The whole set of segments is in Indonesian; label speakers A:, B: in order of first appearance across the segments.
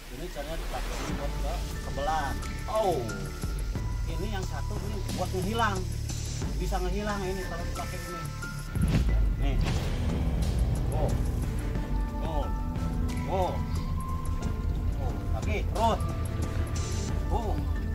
A: Ini caranya dipakai buat ke kebelan.
B: Oh,
A: Ini yang satu ini buat ngehilang. Bisa ngehilang ini kalau dipakai ini. Nih. Oh. Oh. Oh. Oh, lagi perut. Oh.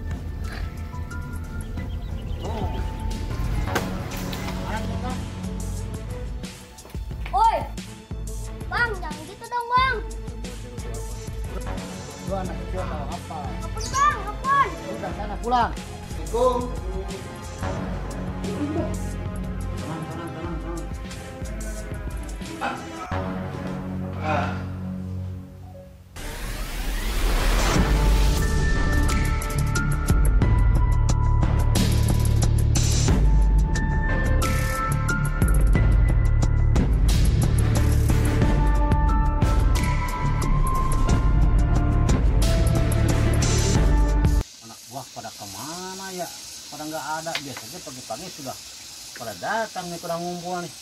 A: Oh. Ayo kita.
C: Oi, Bang, jangan gitu dong, Bang.
A: Lu anak kecil tahu apa?
C: Kapan, Bang? Kapan?
A: Udah sana pulang. Assalamualaikum. Tenang, tenang, tenang, tenang. Anak buah pada kemana ya? Pada nggak ada. Biasanya pagi-pagi sudah pada datang nih, pada ngumpul nih.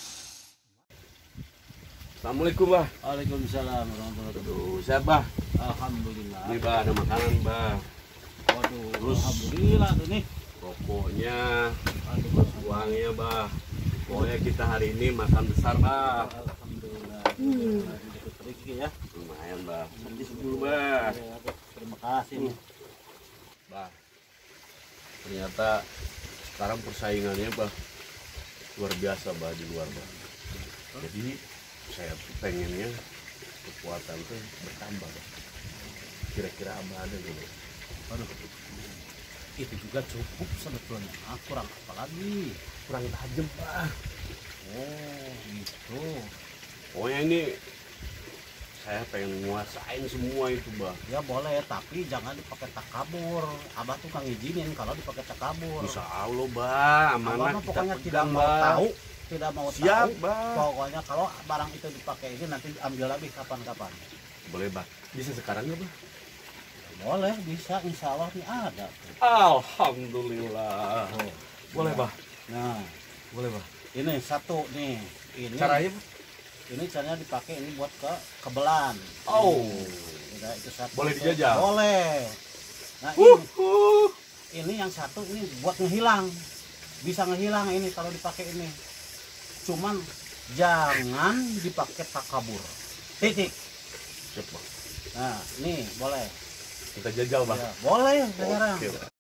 B: assalamualaikum bah.
A: Waalaikumsalam warahmatullahi wabarakatuh.
B: Aduh, sehat bah.
A: Alhamdulillah.
B: Ini bah ada makanan bah.
A: Waduh,
B: Terus?
A: alhamdulillah tuh nih.
B: Pokoknya
A: Aduh,
B: uangnya bah. Pokoknya kita hari ini makan besar bah.
A: alhamdulillah. Dikit rezeki ya.
B: Lumayan bah. Sedih dulu bah.
A: Ya, terima kasih nih.
B: Bah. Ternyata sekarang persaingannya bah luar biasa bah di luar bah. Jadi saya tuh pengennya kekuatan tuh bertambah bah. Kira-kira abah ada gitu.
A: Aduh, itu juga cukup sebetulnya. Kurang apa lagi?
B: Kurang tajam bah.
A: Oh, gitu.
B: Pokoknya ini saya pengen nguasain semua itu bah.
A: Ya boleh, tapi jangan dipakai takabur. Abah tuh nggak ngizinin kalau dipakai takabur.
B: Insya Allah bah,
A: Abah
B: amanah
A: mah
B: kita
A: pokoknya tidak
B: pegang
A: mau
B: bah.
A: tahu, tidak mau
B: Siap
A: tahu.
B: bah.
A: Pokoknya kalau barang itu dipakai ini nanti ambil lagi kapan-kapan.
B: Boleh bah. Bisa sekarang nggak bah?
A: Boleh, bisa. Insya Allah nih ada.
B: Alhamdulillah.
A: Oh,
B: Boleh bah.
A: nah,
B: Boleh bah.
A: ini satu nih. Ini
B: Caranya bah?
A: ini caranya dipakai ini buat ke kebelan.
B: Oh.
A: Udah, itu satu.
B: Boleh dijajal?
A: Boleh. Nah, ini yang satu ini buat ngehilang. Bisa ngehilang ini kalau dipakai ini. Cuman jangan dipakai takabur. Titik.
B: Siap bah.
A: Nah, nih boleh.
B: Kita jajal bah.
A: Ya, boleh sekarang.
B: Oke bah.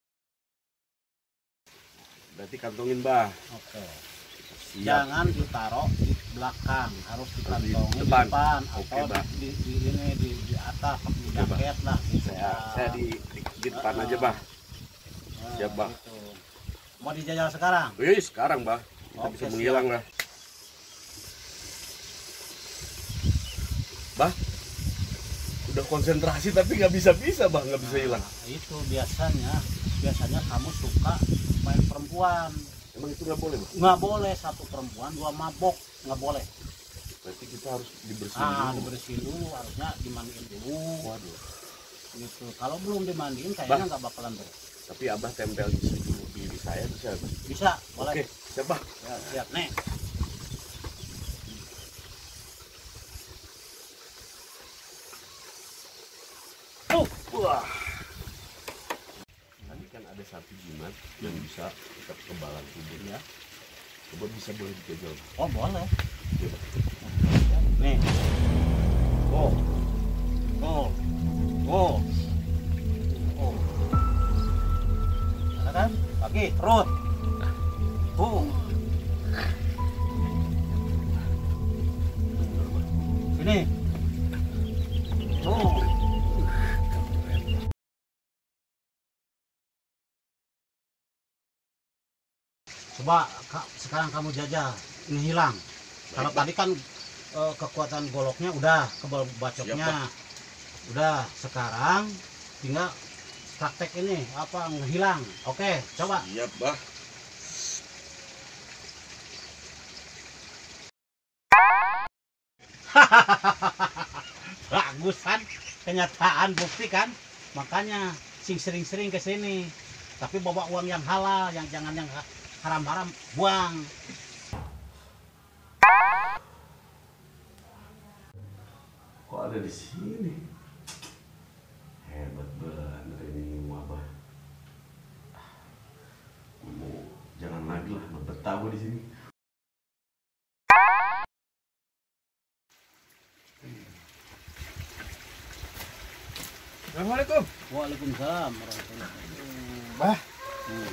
B: Berarti kantongin bah.
A: Oke.
B: Siap.
A: Jangan ditaruh di belakang, harus dikantongin di
B: depan.
A: depan
B: Oke,
A: atau
B: Bang.
A: di atas di
B: Oke,
A: jaket lah gitu.
B: Saya di depan aja bah.
A: Nah,
B: siap, Bang.
A: gitu. Mau dijajal sekarang?
B: Wih sekarang bah. Kita
A: Oke,
B: bisa
A: siap.
B: menghilang lah. Bah. Udah konsentrasi tapi nggak bisa bah, nggak bisa hilang.
A: Nah, itu biasanya kamu suka main perempuan.
B: Emang itu nggak boleh bah?
A: Nggak boleh satu perempuan dua mabok, nggak boleh.
B: Berarti kita harus dibersihin
A: Ah,
B: dulu.
A: dibersihin dulu, harusnya dimandiin dulu.
B: Waduh.
A: Gitu. Kalau belum dimandiin kayaknya nggak bakalan beres.
B: Tapi abah tempel di seluruh diri saya bisa bah?
A: Bisa, boleh.
B: Oke, siap bah.
A: Ya, siap nih.
B: Wah. Tadi kan ada satu jimat yang bisa ikat kebalan tubuh ya. Coba bisa boleh dijajal.
A: Oh, boleh.
B: Coba.
A: Nih. Oh. Oh. Oh. Oh. Ada kan? Kaki, perut. Sini. Coba sekarang kamu jajal, ini hilang. Kalau
B: Baik,
A: tadi kan kekuatan goloknya udah, kebal bacoknya udah. Sekarang tinggal praktek ini apa ngehilang. Oke, coba.
B: Siap bah.
A: Bagus kan, kenyataan bukti kan. Makanya sering-sering ke sini. Tapi bawa uang yang halal, yang jangan yang haram-haram, buang.
B: Kok ada di sini? Assalamualaikum.
A: Waalaikumsalam warahmatullahi wabarakatuh.
D: Bah,
A: Hmm.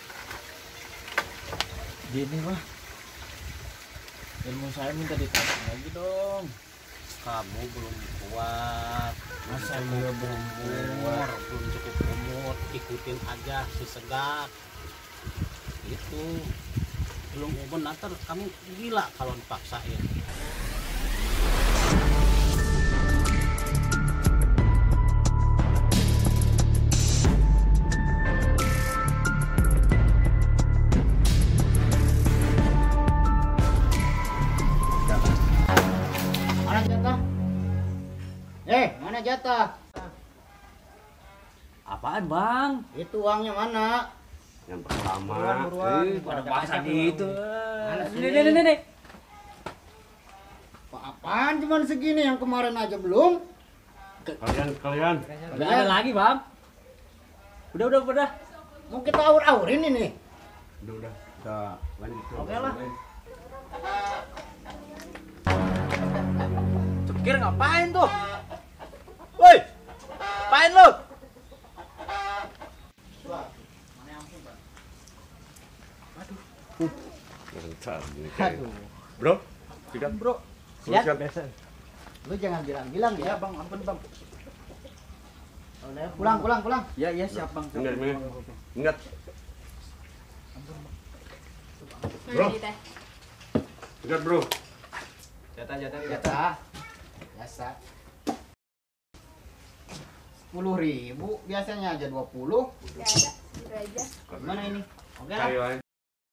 D: gini bah. Ilmu saya minta ditambah lagi dong.
A: Kamu belum kuat,
D: Masa
A: belum
D: iya
A: cukup
D: belum
A: umur, belum cukup umur, ikutin aja si Segak. Itu belum umur, nanti kamu gila kalau dipaksain.
D: Mana jatah? Mana jatah?
E: Apaan bang?
D: Itu uangnya mana?
B: Yang pertama.
E: Pada bahasa gitu.
D: Mana sih?
E: Nih.
D: Apaan cuman segini, yang kemarin aja belum?
B: Kalian.
E: Udah ada lagi bang. Udah.
D: Mau kita aur-aurin ini.
B: Udah. Kita lanjut.
D: Oke lah.
E: Cekir ngapain tuh? Woi, ngapain lu?
B: Bentar, ini
D: Aduh,
B: Bro, sikat bro.
D: Siap.
B: Sikat.
D: lu jangan bilang-bilang ya.
E: Bang, ampun bang.
D: Pulang.
E: Ya siap bang.
B: Ingat. Bro. Sikat bro.
E: Jatah.
D: Jatah. Biasa. 10.000 biasanya aja 20.
C: Gak ada, udah aja.
D: Gimana ini? Oke lah.
B: Ayo, ayo.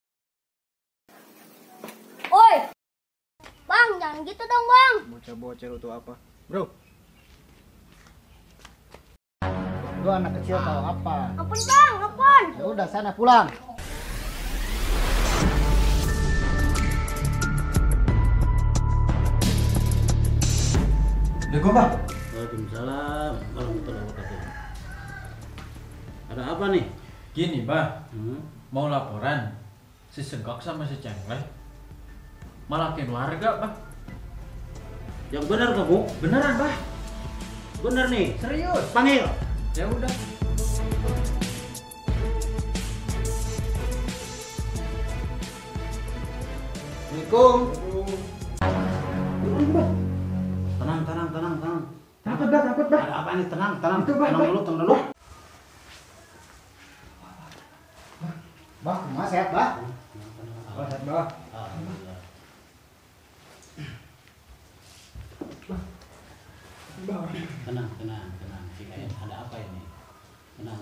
C: Oi, bang, jangan gitu dong bang.
D: Bocah-bocah lu tuh apa? Bro. Lu anak kecil tahu apa?
C: Ampun bang, ampun.
D: Ya udah sana pulang.
A: Waalaikumsalam warahmatullahi wabarakatuh. Ada apa nih?
F: Gini, Bah,
A: Hmm?
F: mau laporan si Segak sama si Cengkleh malakin warga, Bah.
A: Yang benar kamu?
F: Beneran, Bah?
A: Benar nih.
F: Serius?
A: Panggil.
F: Ya udah.
D: Assalamualaikum.
A: Tenang.
D: Takut bah.
A: Ada apa nih? Tenang. Tenang dulu.
D: Bah, mas sehat bah.
A: Sehat,
D: bah.
A: Alhamdulillah. Tenang. Ada apa ini? Tenang.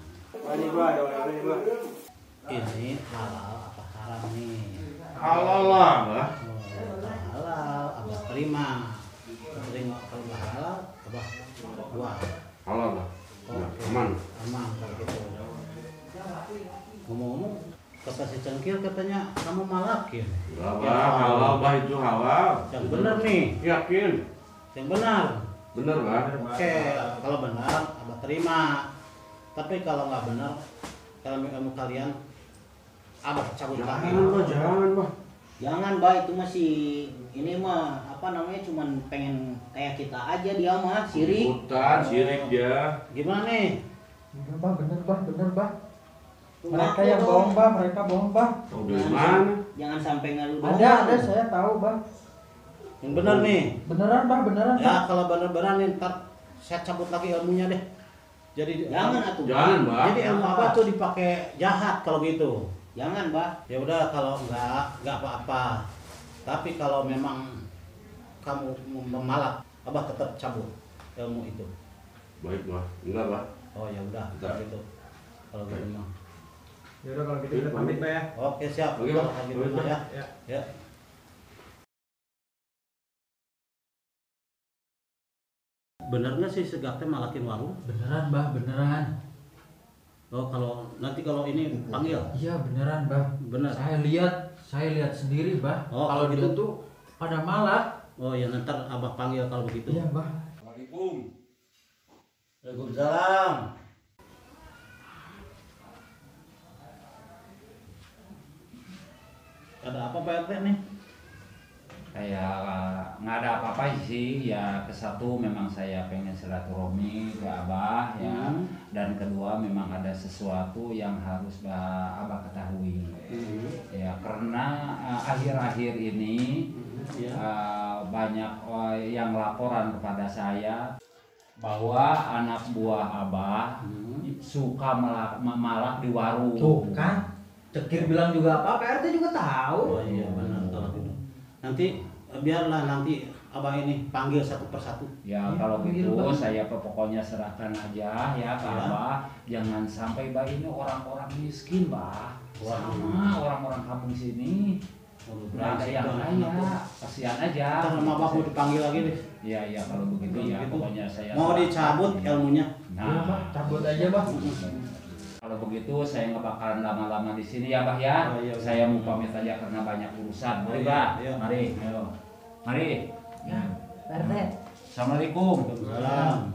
A: Ini halal apa haram nih?
B: Halal lah, Mbak.
A: Oh, halal, abah terima. Kalau nggak halal, abah buang.
B: Halal lah. Ya, aman.
A: Aman kalau gitu. Ngomong-ngomong, kata si Cengkir katanya kamu malakin.
B: Enggak, Bah. Halal, Bah, itu halal.
A: Yang benar nih,
B: Yakin?
A: yang benar.
B: Bener, Bah.
A: Oke, kalau benar abah terima. Tapi kalau nggak benar, kalau ilmu kalian, abah cabut kaki.
B: Jangan, Bah.
A: Jangan, Bah, itu masih ini mah apa namanya, cuman pengen kayak kita aja dia mah sirik.
B: Ikutan, sirik dia.
A: Gimana nih?
D: Bener bah.
A: Mereka yang bohong,
D: bah, mereka bohong bah.
B: Tahu dari mana?
A: Jangan sampai ngeluh.
D: Ada, saya tahu bah.
A: Yang benar nih.
D: Beneran bah, beneran.
A: Ya kalau benar-benar nih, ntar saya cabut lagi ilmunya deh. Jadi jangan atuh.
B: Jangan, Bah.
A: Jadi ilmu apa tuh dipakai jahat kalau gitu? Jangan, Bah. Ya udah kalau enggak apa-apa. Tapi kalau memang kamu memalak, Abah tetap cabut ilmu itu.
B: Baik, Bah. Enggak, Bah.
A: Oh ya udah,
B: Bentar.
A: gitu. Kalau gitu mah.
D: Ya udah kalau
B: gitu kita pamit,
D: bah ya.
A: Oke, siap.
B: Oke,
A: Kalau
B: Bang.
A: gitu
B: Pamit,
A: mah ya.
D: Ya.
A: Ya. Bener nggak sih Segak teh malakin warung?
F: Beneran, Bah, beneran.
A: Oh, kalau ini panggil.
F: Iya, beneran, Bah.
A: Bener.
F: Saya lihat sendiri, Bah.
A: Oh,
F: kalau
A: gitu.
F: gitu tuh pada malak.
A: Oh ya, nanti Abah panggil kalau begitu.
F: Iya, Bah.
B: Assalamualaikum.
A: Waalaikumsalam. Ada apa Pak RT nih?
E: Kayak nggak ada apa-apa
G: apa sih ya, ke satu memang saya pengen silaturahmi ke Abah ya, dan kedua memang ada sesuatu yang harus Abah ketahui ya, karena akhir-akhir ini banyak yang laporan kepada saya bahwa anak buah Abah suka malak di warung.
D: Tuh kan, Cekir bilang juga apa, PRT juga tahu.
A: Oh iya benar kalau gitu. Nanti biarlah nanti Abah ini panggil satu persatu.
G: Ya kalau gitu saya pokoknya serahkan aja ya ke Abah. Jangan sampai Bah ini orang-orang miskin Bah, sama orang-orang kampung sini. Nggak ada yang kaya, kasihan aja.
A: Ntar sama Abah mau dipanggil lagi deh.
G: Iya kalau begitu ya pokoknya saya
A: mau dicabut ilmunya.
D: Iya, Bah, cabut aja, Bah.
G: Kalau begitu saya nggak bakalan lama-lama di sini ya Bah ya.
A: Oh, iya.
G: Saya mau pamit aja karena banyak urusan. Mari
A: Oh, iya,
G: Bah,
A: iya.
G: mari, ayo, mari.
D: Ya, PRT.
G: Assalamualaikum.
A: Salam.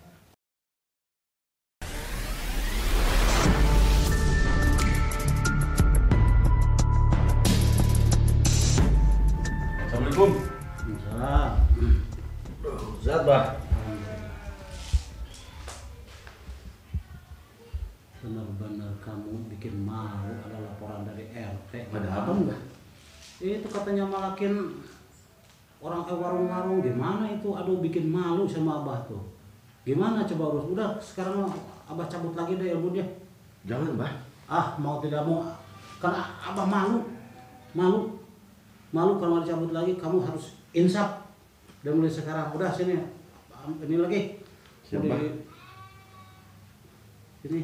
B: Assalamualaikum.
A: Salam.
B: Sehat, Bah?
A: Benar-benar kamu bikin malu, ada laporan dari RT.
B: Ada apa, Mbah?
A: Itu katanya malakin orang warung-warung, gimana itu? Aduh bikin malu sama Abah tuh. Gimana coba urus? Udah sekarang Abah cabut lagi deh ilmunya.
B: Jangan, Bah.
A: Ah mau tidak mau, karena Abah malu kalau mau dicabut lagi. Kamu harus insaf. Dan mulai sekarang udah sini ini lagi.
B: Siapa?
A: Ini.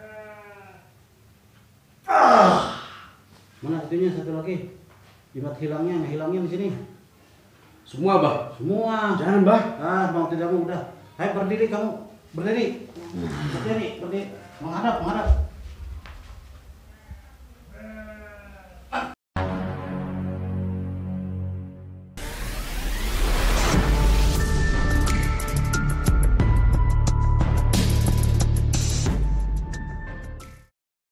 A: Mana itunya satu lagi? Jimat hilangnya, ngehilangnya di sini.
B: Semua, Bah.
A: Semua.
B: Jangan, Bah.
A: Ah, mau tidak mau udah. Hai berdiri kamu, berdiri. Berdiri. Menghadap.